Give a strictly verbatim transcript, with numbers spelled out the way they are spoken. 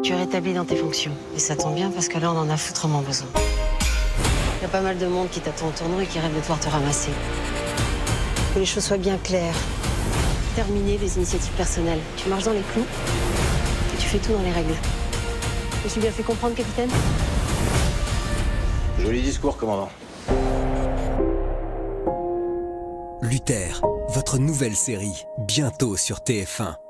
Tu es rétabli dans tes fonctions. Et ça tombe bien parce que là, on en a foutrement besoin. Il y a pas mal de monde qui t'attend au tournoi et qui rêve de pouvoir te ramasser. Que les choses soient bien claires. Terminer les initiatives personnelles. Tu marches dans les clous et tu fais tout dans les règles. Je me suis bien fait comprendre, capitaine? Joli discours, commandant. Luther, votre nouvelle série, bientôt sur T F un.